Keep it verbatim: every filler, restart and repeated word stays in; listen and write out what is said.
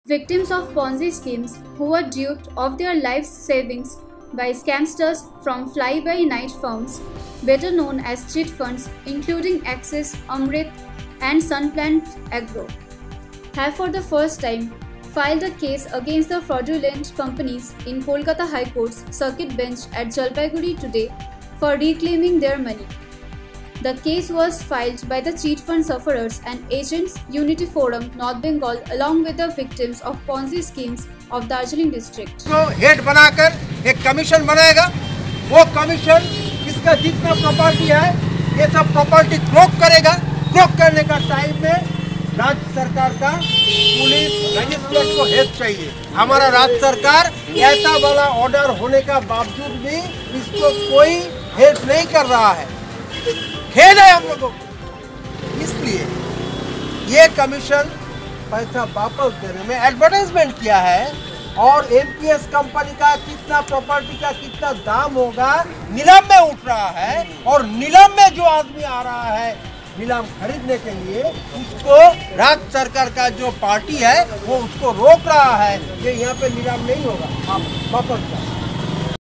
Victims of Ponzi schemes who were duped of their life savings by scamsters from fly-by-night firms, better known as chit funds, including Axis, Amrit, and Sunplant Agro, have for the first time filed a case against the fraudulent companies in Kolkata High Court's circuit bench at Jalpaiguri today for reclaiming their money. The case was filed by the cheat fund sufferers and agents Unity Forum, North Bengal, along with the victims of Ponzi schemes of Darjeeling district. तो head बनाकर एक commission बनाएगा, वो commission इसका जितना property है ये सब प्रॉपर्टी क्रोक करेगा। क्रोक करने का टाइम में राज्य सरकार का पुलिस मजिस्ट्रेट को हेल्प चाहिए। हमारा राज्य सरकार ऐसा वाला ऑर्डर होने का बावजूद भी इसको कोई हेल्प नहीं कर रहा है। खेद है हम लोगों को। इसलिए ये कमीशन पैसा वापस देने में एडवर्टाइजमेंट किया है और एमपीएस कंपनी का कितना प्रॉपर्टी का कितना दाम होगा नीलाम में उठ रहा है और नीलाम में जो आदमी आ रहा है नीलाम खरीदने के लिए उसको राज्य सरकार का जो पार्टी है वो उसको रोक रहा है कि यहाँ पे नीलाम नहीं होगा, आप वापस जाओ।